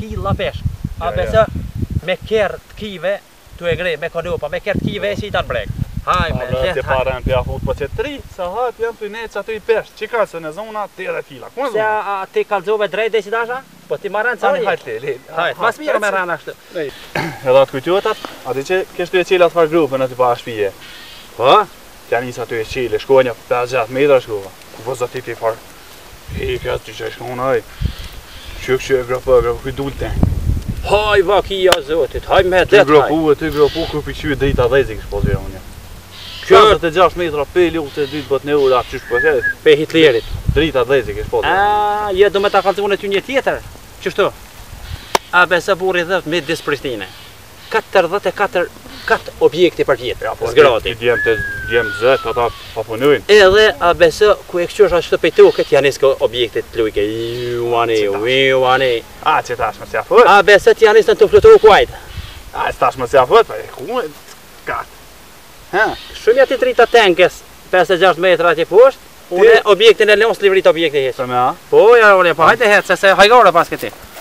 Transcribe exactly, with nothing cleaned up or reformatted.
killa pesk. A besë me kerë të kive, tu e gre me konopa, me kerë të kive si ta në brek. Hajme, letë hajme. Para në pja fut, po që tri, sa hajt janë të nejtë që aty i pesh, që ka se në zona të edhe fila. Se a ti kalzove drejt dhe si dasha? Po ti marrën ca një? Hajt, le, hajt, mas mirë me rana ashtu. Edhe atë kujtjotat, ati që kështu e qila të farë grupën aty pa shpije. Po? Tja njësa aty e qile, shkojnja pesë gjatë metra shkova. Ku po zati ti farë, hej, kja të që shkona, haj. Qëk që e grapa, grapa kuj dulte. Haj, vakia zotit, haj me det, haj. Ty gropu, ty gropu, ku pi qyë drita dhezi kështë po zhja unë. pesëdhjetë e gjashtë metra pe lutë e dytë bët në ura, qysh po këtë? Pe Hitlerit. Drita dhezi kështë po zhja. A, je do me ta kalzone ty një tjetër? Qështu? A besë burri dhëtë me disë Pristine. katërdhjetë e katër katë objekti për tjetër, zgrati. Ti djemë të djemë zëtë, ata papunojnë. Edhe a besë ku e këqysh ashtë të pejtu, këtë janë isko objektit të lujke. Iuani, iuani. A, që tash më s'ja fët? A besë të janë isë në të flutu kuajt. A, që tash më s'ja fët, pa e ku e katë. Shumë jati drita tenkes, pesë e gjashtë metra ati poshtë, une objektin e leon s'livrit objekti hesë. Për me a? Po, ja, ole, pa hajte hecë, se hajgore pas këti.